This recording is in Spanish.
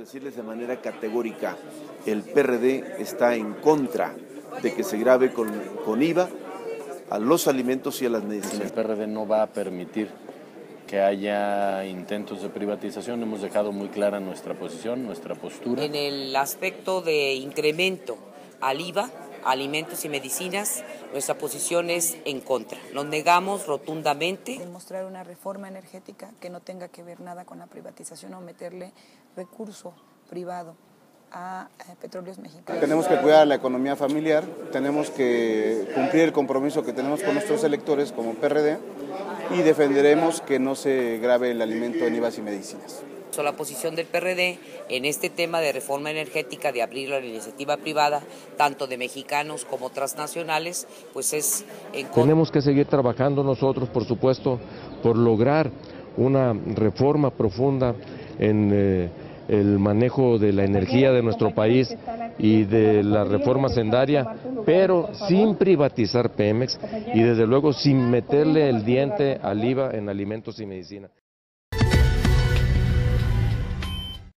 decirles de manera categórica, el PRD está en contra de que se grave con IVA a los alimentos y a las medicinas. El PRD no va a permitir que haya intentos de privatización. Hemos dejado muy clara nuestra posición, nuestra postura. En el aspecto de incremento al IVA, alimentos y medicinas, nuestra posición es en contra. Nos negamos rotundamente. Demostrar una reforma energética que no tenga que ver nada con la privatización o meterle recurso privado a Petróleos Mexicanos. Tenemos que cuidar la economía familiar, tenemos que cumplir el compromiso que tenemos con nuestros electores como PRD y defenderemos que no se grave el alimento en IVAs y medicinas. La posición del PRD en este tema de reforma energética, de abrir la iniciativa privada, tanto de mexicanos como transnacionales, pues es en contra. Tenemos que seguir trabajando nosotros, por supuesto, por lograr una reforma profunda en el manejo de la energía de nuestro país y de la reforma hacendaria, pero sin privatizar Pemex y desde luego sin meterle el diente al IVA en alimentos y medicina.